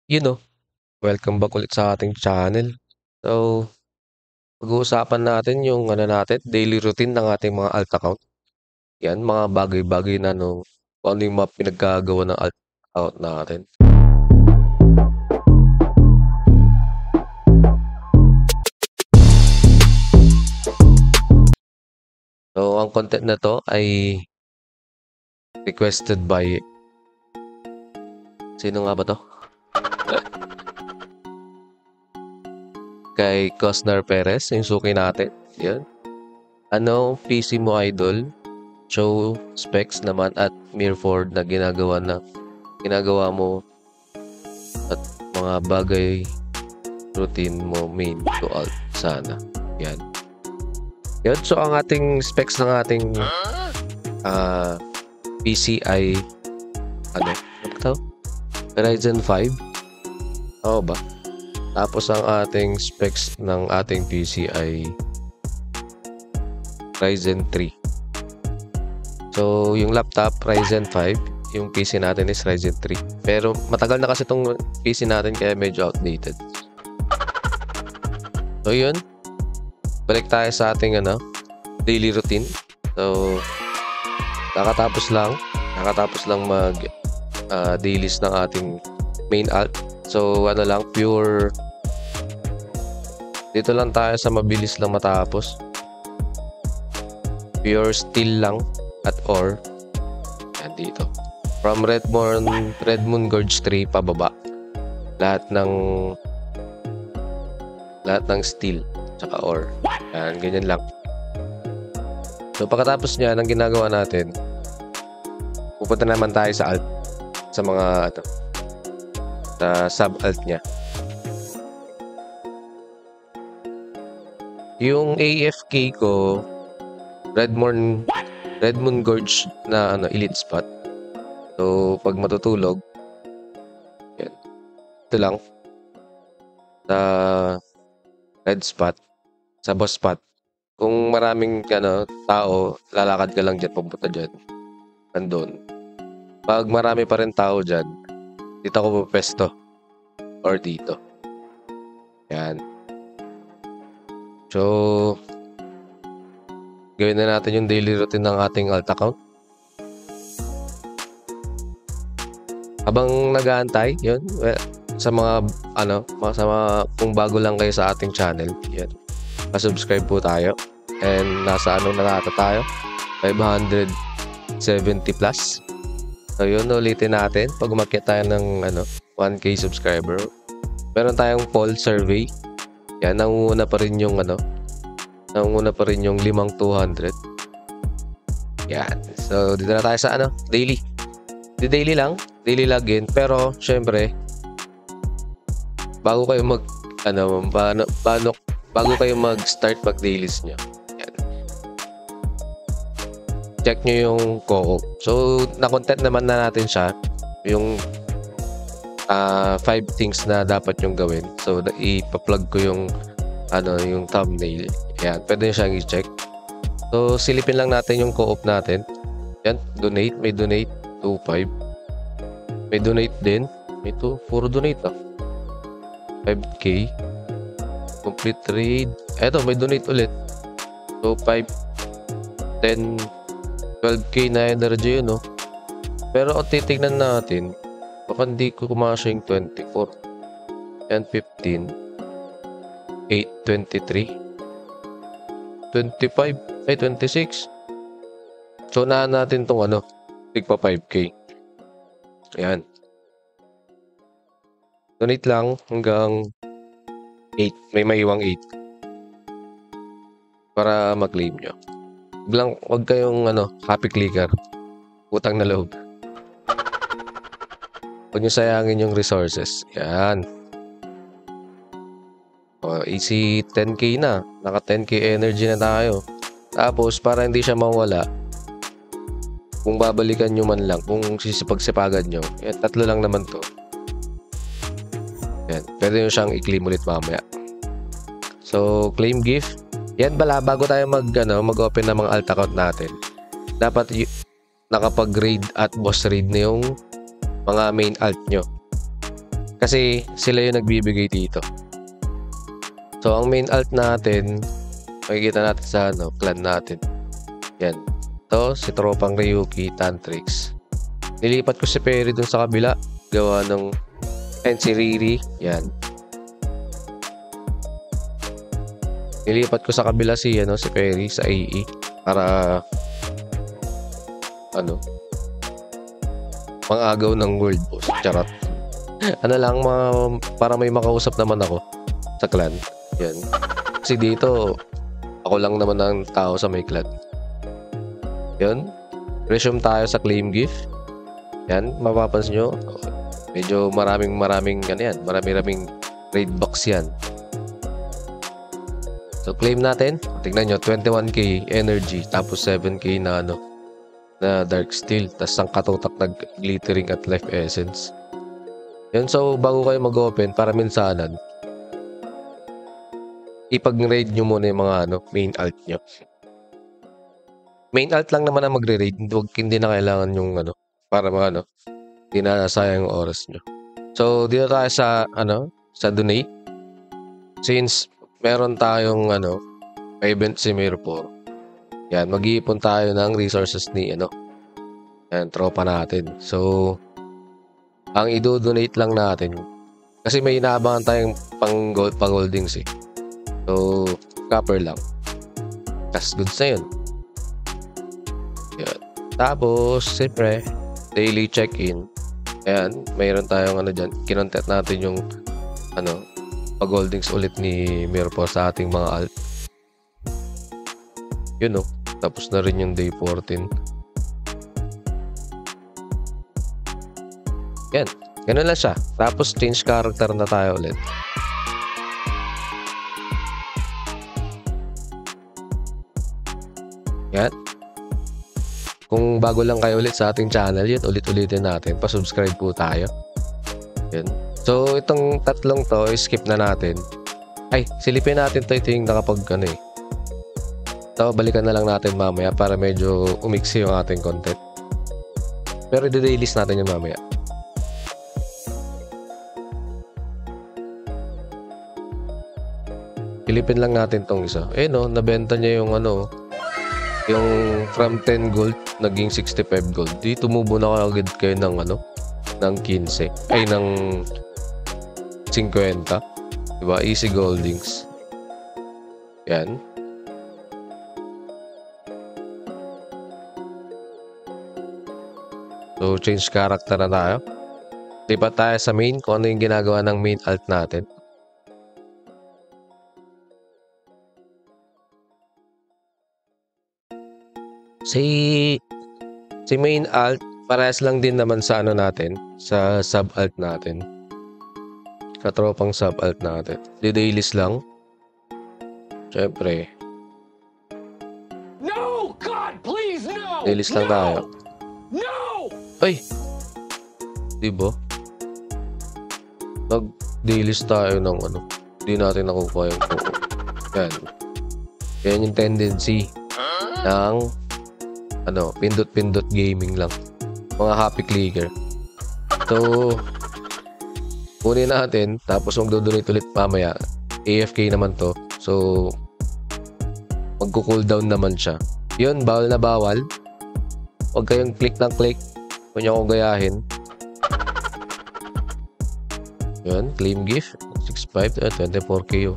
You know, welcome back ulit sa ating channel. So, pag-uusapan natin yung daily routine ng ating mga alt account. Yan, mga bagay-bagay na kung ano yung mga pinaggagawa ng alt account natin. So, ang content na to ay requested by sino nga ba to? Kay Cosnar Perez, yung suki natin. Yan. Ano, PC mo idol? Show specs naman at Mirford na ginagawa mo at mga bagay routine mo main to alt sana. Yan. Yan. So, ang ating specs ng ating PC ay ano ito? Ryzen 5. Oo ba? Tapos ang ating specs ng ating PC ay Ryzen 3. So, yung laptop Ryzen 5, yung PC natin is Ryzen 3. Pero matagal na kasi itong PC natin kaya medyo outdated. So, yun. Balik tayo sa ating daily routine. So, nakatapos lang mag dailies ng ating main alt. So, pure dito lang tayo sa mabilis lang matapos. Pure steel lang at ore. Yan dito. From Red Moon Gorge 3 pababa. Lahat ng steel tsaka ore. Yan, ganyan lang. So, pagkatapos niya, ang ginagawa natin, pupunta naman tayo sa alt. Sa mga sa sub-alt niya. Yung AFK ko, Red Moon Gorge na elite spot. So, pag matutulog, yan. Ito lang. Sa red spot, sa boss spot. Kung maraming tao, lalakad ka lang dyan, pupunta dyan. Nandun. Pag marami pa rin tao dyan, dito ako pupesto. Or dito. Yan. So, gawin na natin yung daily routine ng ating alt account. Habang nag-aantay, yun, sa mga kung bago lang kayo sa ating channel, yan. Pa-subscribe po tayo. And nasa na tayo? 570 plus. So, yun, ulitin natin. Pag umakyat tayo ng 1K subscriber, meron tayong poll survey. Yan, nangunguna pa rin yung 5,200. Yan. So, dito na tayo sa daily. Daily lang. Daily login. Pero, syempre, bago kayo mag-start mag-dailies nyo. Yan. Check nyo yung co-op. So, na-content naman na natin siya. Yung 5 things na dapat yung gawin. So, ipa-plug ko yung thumbnail. Yan, pwede nyo siyang i-check. So, silipin lang natin yung co-op natin. Yan, donate. May donate 2.5. May donate din. Ito, puro donate 5K. Complete trade. Eto, may donate ulit. So, 5, 10, 12K na energy yun, Pero, titignan natin. Baka hindi ko kumasya yung 24. Yan, 15. 8, 23. 25. Ay, 26. So, unahan natin itong tigpa 5K. Ayan. Donate lang hanggang 8. May maiwang 8. Para mag-claim nyo. Huwag kayong happy clicker. Utang na loob. Huwag nyo sayangin yung resources. Yan. Easy 10K na. Naka 10K energy na tayo. Tapos, para hindi siya mawala, kung babalikan nyo man lang, kung sisipag-sipagan nyo, yan, 3 lang naman to. Yan. Pwede nyo siyang i-claim ulit mamaya. So, claim gift. Yan pala, bago tayo mag-open ng mga alt account natin, dapat nakapag-raid at boss raid na yung mga main alt nyo. Kasi sila yung nagbibigay dito. So, ang main alt natin, makikita natin sa clan natin. Yan. Ito, si tropang Ryuki, Tantrix. Nilipat ko si Perry dun sa kabila. Gawa ng... And si Riri. Yan. Nilipat ko sa kabila si Perry sa AE. Para... Mangagaw ng world boss. Charot. Para may makausap naman ako sa clan. Yan. Kasi dito, ako lang naman ang tao sa may clan. Yan. Resume tayo sa claim gift. Yan. Mapapansin nyo. Medyo maraming raid box yan. So, claim natin. Tignan nyo. 21k energy. Tapos 7k na na dark steel. Tapos ang katutak na glittering at life essence. Yan. So, bago kayo mag-open, para minsanan, ipag-raid nyo muna yung mga main alt nyo. Main alt lang naman ang magre-raid. Hindi na kailangan yung para hindi na nasayang yung oras nyo. So, dito tayo sa sa donate. Since meron tayong event si Mirror. Yan, mag-iipon tayo ng resources ni yan, tropa natin. So, ang i-donate lang natin kasi may inaabangan tayong pang-goldings eh. So, copper lang. Cash goods na yun. Yan. Tapos, siyempre, daily check-in. Ayan, mayroon tayong dyan. Kinontent natin yung pag-holdings ulit ni Mirror sa ating mga alt. Yun tapos na rin yung day 14. Yan. Ganun lang siya. Tapos change character na tayo ulit. Yan. Kung bago lang kayo ulit sa ating channel, yun, ulit-ulitin natin. Pa-subscribe po tayo. Yan. So, itong tatlong to, skip na natin. Ay, silipin natin to. Ito yung nakapag Ito, balikan na lang natin mamaya para medyo umiksi yung ating content. Pero i-dailist natin yung mamaya. Silipin lang natin tong isa. Nabenta niya yung yung from 10 gold naging 65 gold. Di tumubo na agad kayo ng ng 15. Ay, ng 50. Diba? Easy goldings. Yan. So, change character na tayo. Lipat tayo sa main kung ano yung ginagawa ng main alt natin. Si main alt, parehas lang din naman sa natin, sa sub alt natin. Katropang sub alt natin. Di-dailies lang. Siyempre. No! God, please, no! Dailies lang tayo. No! Ay! Diba? Nag-dailies tayo ng Hindi natin nakukuha yung kuko. Yan. Yan yung tendency ng pindot-pindot gaming lang. Mga happy clicker. So, kunin natin, tapos magdodonate ulit mamaya. AFK naman to. So, magko-cooldown naman siya. Yun, bawal na bawal. Huwag kayong click ng click. Huwag niyo akong gayahin. Yun, claim gift. 6.5, 24k.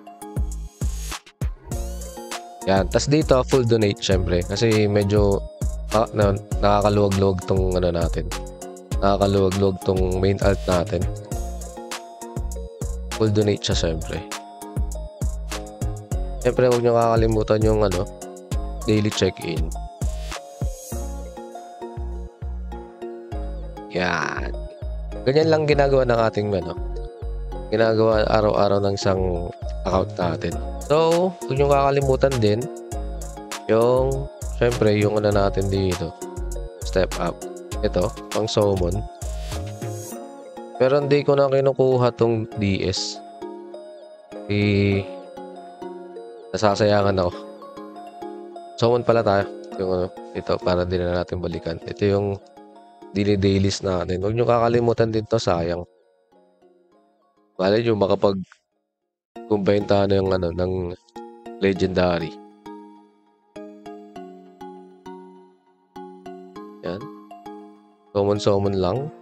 Yan. Tas dito, full donate syempre. Kasi medyo nakakaluwag-luwag tong natin. Nakakaluwag-luwag tong main alt natin. Full donate siya syempre. Syempre, huwag nyo kakalimutan yung daily check-in. Yan. Ganyan lang ginagawa ng ating ginagawa araw-araw ng isang account natin. So, huwag nyo kakalimutan din yung, syempre, yung natin dito. Step up. Ito, pang summon. Pero hindi ko na kinukuha tong DS. Nasasayangan ako. Summon pala tayo. Yung ito, para din na natin balikan. Ito yung daily dailies natin. Huwag nyo kakalimutan din to, sayang. Malay nyo makapag-combine tayo ng legendary. Yan. Summon lang.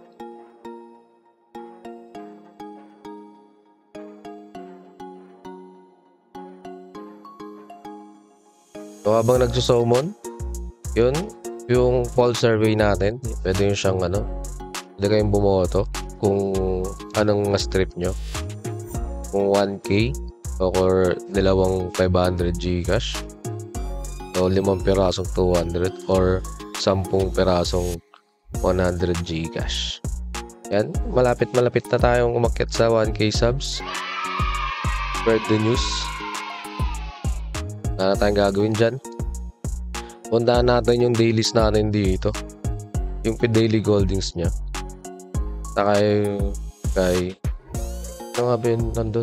So, habang nagsusummon, yun, yung poll survey natin, pwede yung siyang pwede kayong bumoto kung anong strip nyo. Kung 1K or 2 500 Gcash o 5 pirasong 200 or 10 pirasong 100 Gcash. Yan, malapit na tayong umakyat sa 1K subs. Spread the news. Wala na tayong gagawin dyan. Puntahan natin yung dailies natin dito. Yung daily goldings niya. Saka kay ano nga ba yun nandun?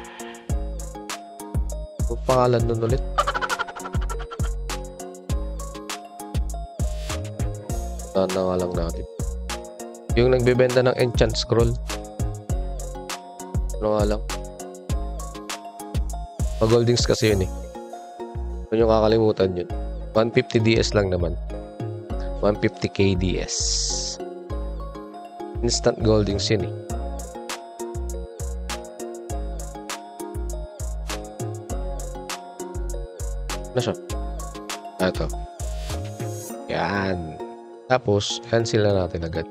Ang pangalan nun ulit? Saan na nga lang natin. Yung nagbebenta ng enchant scroll. Ano nga lang? Pag-goldings kasi yun eh. Kung yung kakalimutan yun. 150 DS lang naman. 150k DS. Instant goldings yun eh. Ano siya? Ito. Yan. Tapos, cancel na natin agad.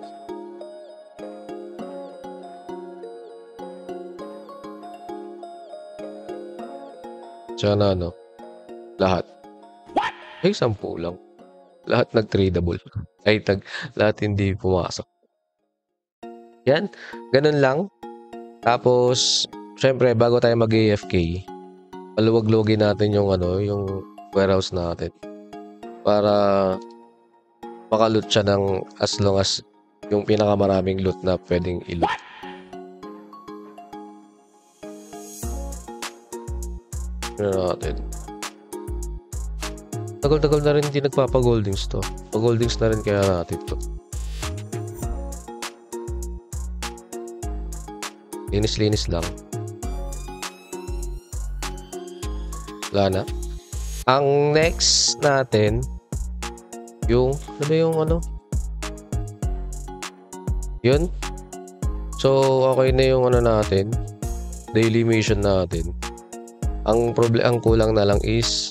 Tsaka na lahat. Ay, 10 lang. Lahat nag-tradable. Lahat hindi pumasok. Yan. Ganun lang. Tapos, syempre, bago tayo mag-AFK, paluwag-luwagin natin yung warehouse natin. Para maka-loot siya ng as long as yung pinakamaraming loot na pwedeng i-loot. Ano natin? Tagal-tagal na rin hindi nagpapa-goldings to. Pag-goldings na rin kaya natin to. Linis-linis lang. Wala na. Ang next natin, yung, yun. So, okay na yung natin. Daily mission natin. Ang kulang na lang is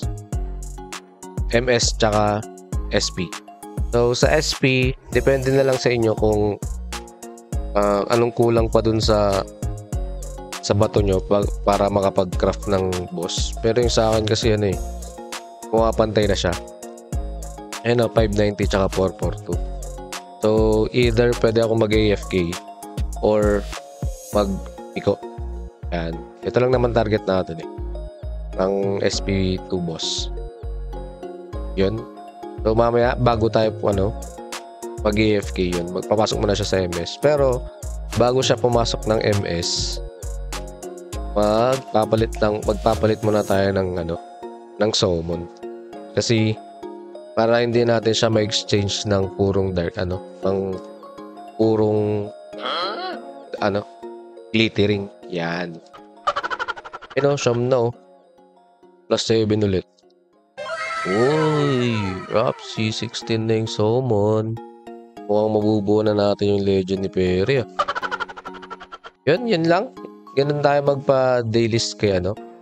MS tsaka SP. So, sa SP, depende na lang sa inyo kung anong kulang pa dun sa bato nyo para makapag-craft ng boss. Pero yung sa akin kasi pumapantay na siya. 590 tsaka 442. So, either pwede ako mag-AFK or mag-piko. Yan. Ito lang naman target natin ang SP2 boss. Yun. So, mamaya, bago tayo mag-AFK yun, magpapasok muna siya sa MS. Pero, bago siya pumasok ng MS, magpapalit muna tayo ng summon. Kasi, para hindi natin siya ma-exchange ng purong ng purong glittering. Yan. Siyam na Plus 7 ulit. Uy, Rapsi, 16 na yung summon. Mukhang mabubuo na natin yung legend ni Perry. Yun lang. Ganun tayo magpa-dailies kay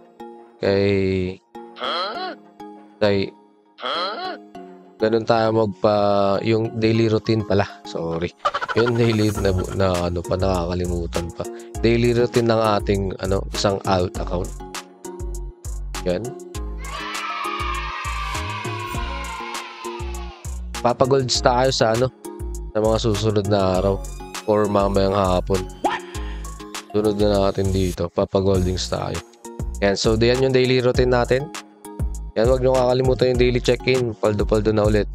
ganun tayo yung daily routine pala. Sorry. Yung daily na nakakalimutan pa. Daily routine ng ating isang alt account. Yan. Papagolds tayo sa mga susunod na araw or mamayang hapon. Sunod na natin dito. Papagoldings tayo. Yan. So, diyan yung daily routine natin. Yan. Huwag nyo kakalimutan yung daily check-in. Paldo-paldo na ulit.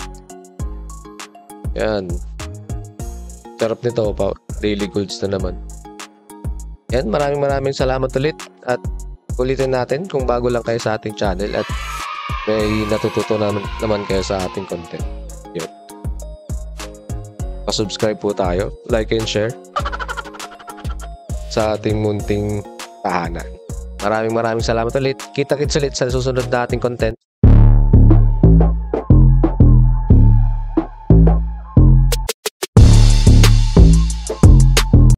Yan. Sarap nito. Daily golds na naman. Yan. Maraming salamat ulit. At ulitin natin kung bago lang kayo sa ating channel at may natututunan naman kayo sa ating content. Yun. Pa-subscribe po tayo. Like and share. sa ating munting tahanan. Maraming salamat ulit. Kita-kits ulit sa susunod nating content.